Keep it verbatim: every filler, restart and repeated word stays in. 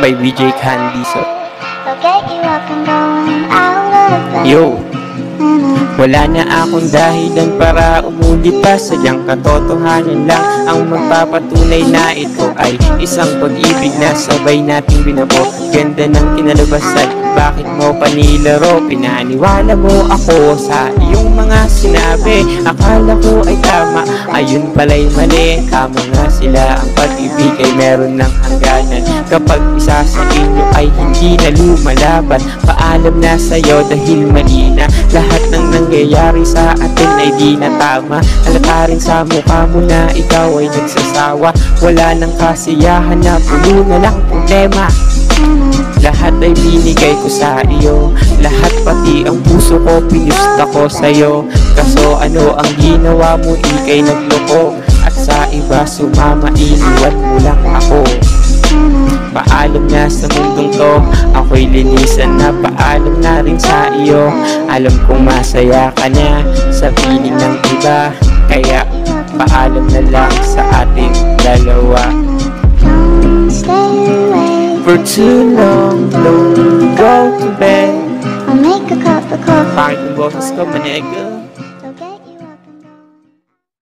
by B J Candy. So, I'll get you up and going out of bed. yo, wala na akong dahilan para umulit pa. Sadyang katotohanan lang ang magpapatunay na ito ay isang pag-ibig na sabay nating binago. Ganda ng kinalabasan, bakit mo panilaro? Pinaniwala mo ako sa iyong mga sinabi. Akala ko ay tama, ayun pala'y mali. Tama nga sila, ang pag-ibig ay meron ng hangganan. Kapag isa sa inyo ay hindi na lumalaban, paalam na sa'yo dahil mali na lahat ng nangyayari sa atin ay di na tama. Halata rin sa mukha mo na ikaw ay nagsasawa. Wala nang kasiyahan na puno na lang problema. Lahat ay binigay ko sa iyo, lahat pati ang puso ko pinusta ko sa'yo. Kaso ano ang ginawa mo, ika'y nagloko, at sa iba sumama, iniwan mo lang ako. Paalam na sa mundong to, ako'y linisan na. Paalam na rin sa iyo, alam kong masaya ka na sa piling ng iba. Kaya paalam na lang sa ating dalawa. Don't stay away. For too long, don't go to bed. I'll make a cup of coffee. Pangit yung boses ko, maniga.